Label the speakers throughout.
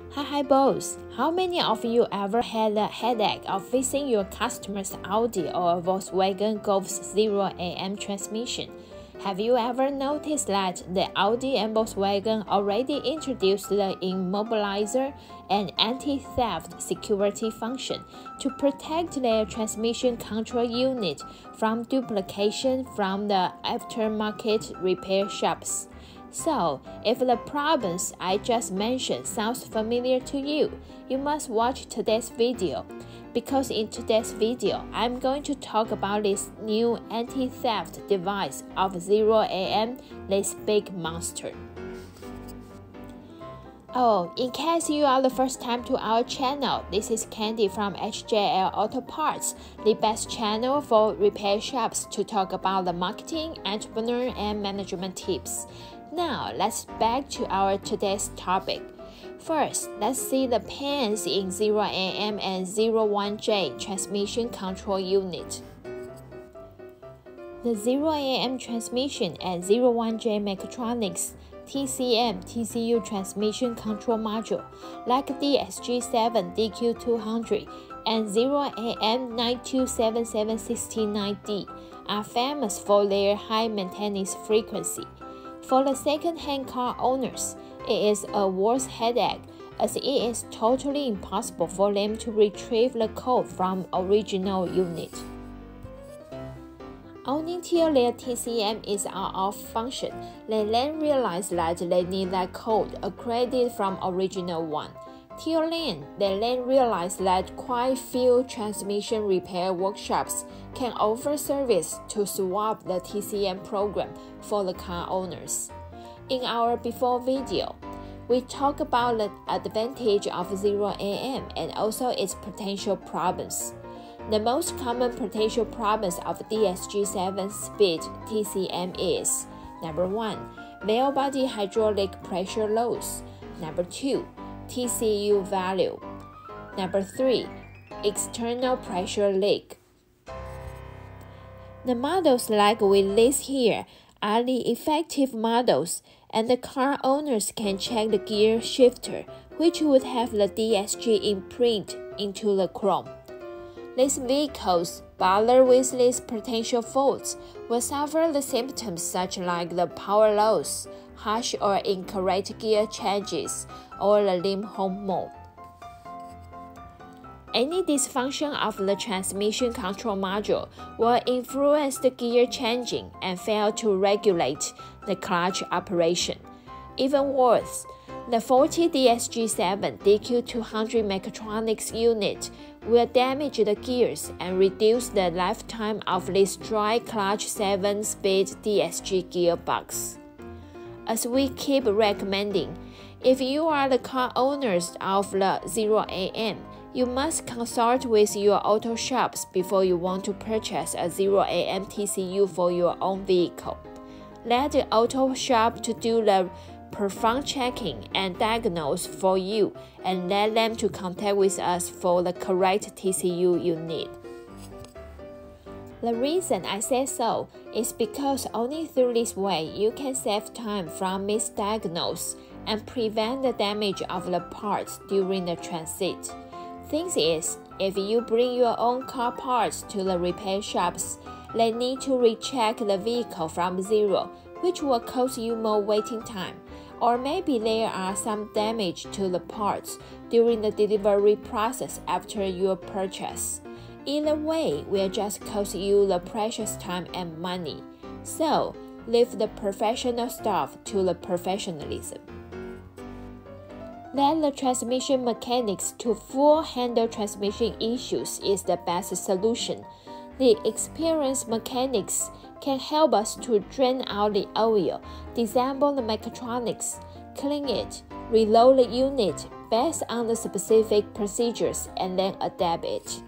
Speaker 1: Hi boss, how many of you ever had a headache of fixing your customer's Audi or Volkswagen Golf's 0am transmission? Have you ever noticed that the Audi and Volkswagen already introduced the immobilizer and anti-theft security function to protect their transmission control unit from duplication from the aftermarket repair shops? So, if the problems I just mentioned sounds familiar to you, you must watch today's video, because in today's video, I'm going to talk about this new anti-theft device of 0am, this big monster. Oh, in case you are the first time to our channel, this is Candy from HJL Auto Parts, the best channel for repair shops to talk about the marketing, entrepreneur, and management tips. Now, let's back to our today's topic. First, let's see the pins in 0am and 01J transmission control unit. The 0am transmission and 01J mechatronics TCM TCU transmission control module, like DSG7 DQ200 and 0am 927769D, are famous for their high maintenance frequency. For the second-hand car owners, it is a worse headache, as it is totally impossible for them to retrieve the code from original unit. Only till their TCM is out of function, they then realize that they need that code upgraded from original one. Till then, they then realize that quite few transmission repair workshops can offer service to swap the TCM program for the car owners. In our before video, we talk about the advantage of 0am and also its potential problems. The most common potential problems of DSG7 speed TCM is: Number 1. Valve body hydraulic pressure loss. Number 2. TCU value. Number 3. External pressure leak. The models like we list here are the effective models, and the car owners can check the gear shifter, which would have the DSG imprint into the chrome. These vehicles, bothered with these potential faults, will suffer the symptoms such like the power loss, harsh or incorrect gear changes, or the limp home mode. Any dysfunction of the transmission control module will influence the gear changing and fail to regulate the clutch operation. Even worse, the faulty DSG7 DQ200 mechatronics unit will damage the gears and reduce the lifetime of this dry clutch 7-speed DSG gearbox. As we keep recommending, if you are the car owners of the 0am, you must consult with your auto shops before you want to purchase a 0am TCU for your own vehicle. Let the auto shop to do the perform checking and diagnose for you, and let them to contact with us for the correct TCU you need. The reason I say so is because only through this way you can save time from misdiagnosis and prevent the damage of the parts during the transit. Thing is, if you bring your own car parts to the repair shops, they need to recheck the vehicle from zero, which will cost you more waiting time, or maybe there are some damage to the parts during the delivery process after your purchase. Either way will just cost you the precious time and money. So, leave the professional stuff to the professionalism. Let the transmission mechanics to full handle transmission issues is the best solution. The experienced mechanics can help us to drain out the oil, disassemble the mechatronics, clean it, reload the unit based on the specific procedures, and then adapt it.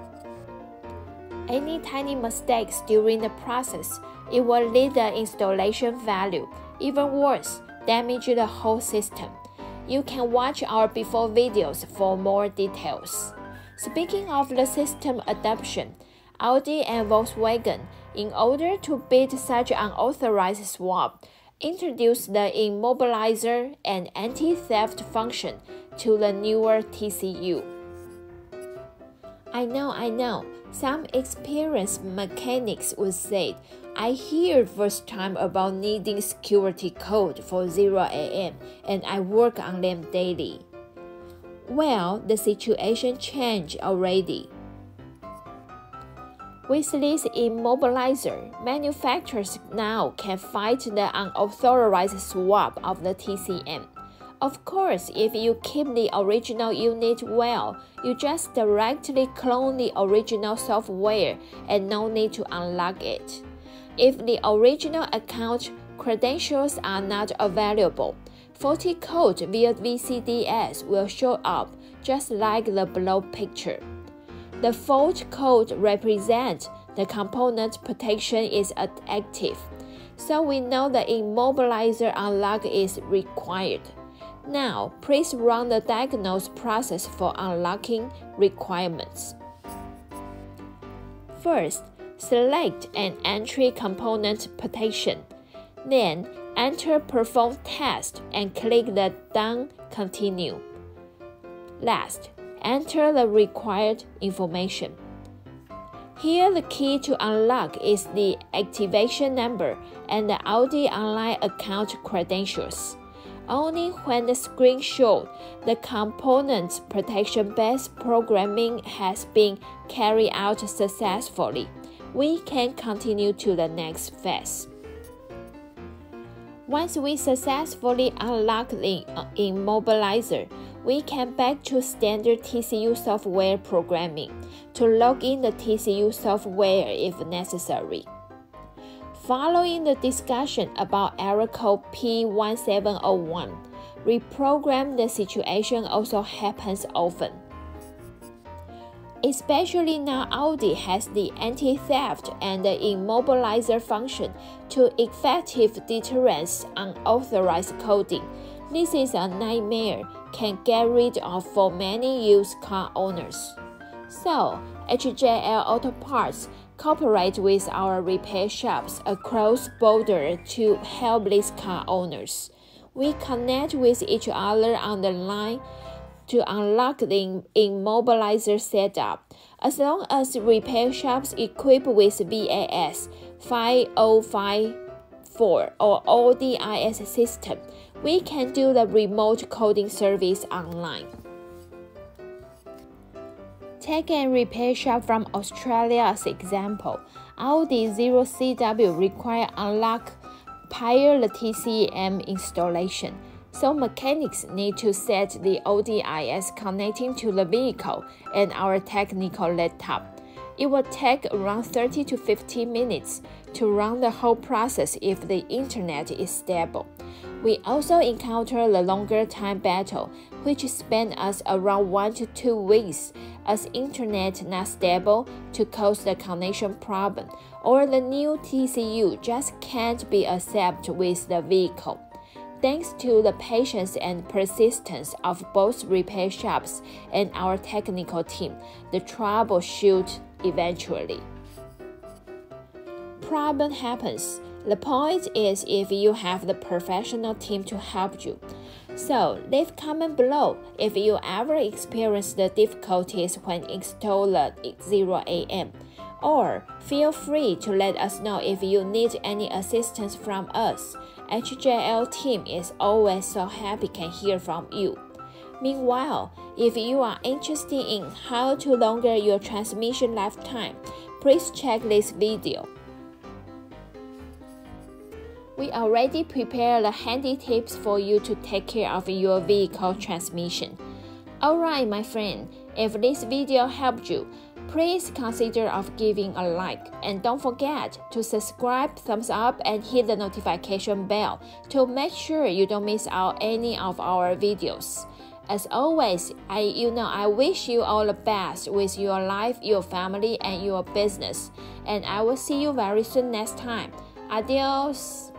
Speaker 1: Any tiny mistakes during the process, it will lead the installation value. Even worse, damage the whole system. You can watch our before videos for more details. Speaking of the system adoption, Audi and Volkswagen, in order to beat such unauthorized swap, introduced the immobilizer and anti-theft function to the newer TCU. I know. Some experienced mechanics would say, I hear first time about needing security code for 0 AM and I work on them daily. Well, the situation changed already. With this immobilizer, manufacturers now can fight the unauthorized swap of the TCM. Of course, if you keep the original unit well, you just directly clone the original software and no need to unlock it. If the original account credentials are not available, faulty code via VCDS will show up just like the below picture. The fault code represents the component protection is active, so we know the immobilizer unlock is required. Now, please run the diagnose process for unlocking requirements. First, select an entry component protection. Then, enter perform test and click the Done Continue. Last, enter the required information. Here the key to unlock is the activation number and the Audi Online account credentials. Only when the screen shows the component protection-based programming has been carried out successfully, we can continue to the next phase. Once we successfully unlock the immobilizer, we can back to standard TCU software programming to log in the TCU software if necessary. Following the discussion about error code P1701, reprogram the situation also happens often. Especially now Audi has the anti-theft and the immobilizer function to effective deterrence unauthorized coding. This is a nightmare can get rid of for many used car owners. So, HJL Auto Parts cooperate with our repair shops across border to help these car owners. We connect with each other on the line to unlock the immobilizer setup. As long as repair shops equipped with VAS 5054 or ODIS system, we can do the remote coding service online. Take a repair shop from Australia as example. Audi 0CW require unlock prior the TCM installation, so mechanics need to set the ODIS connecting to the vehicle and our technical laptop. It will take around 30 to 50 minutes to run the whole process if the internet is stable. We also encounter the longer time battle, which spans us around 1 to 2 weeks, as internet not stable to cause the connection problem, or the new TCU just can't be accepted with the vehicle. Thanks to the patience and persistence of both repair shops and our technical team, the trouble should eventually. Problem happens. The point is if you have the professional team to help you. So, leave comment below if you ever experience the difficulties when install the 0 AM. Or feel free to let us know if you need any assistance from us. HJL team is always so happy can hear from you. Meanwhile, if you are interested in how to longer your transmission lifetime, please check this video. We already prepared the handy tips for you to take care of your vehicle transmission. Alright my friend, if this video helped you, please consider of giving a like and don't forget to subscribe, thumbs up and hit the notification bell to make sure you don't miss out any of our videos. As always, I wish you all the best with your life, your family and your business, and I will see you very soon next time. Adios!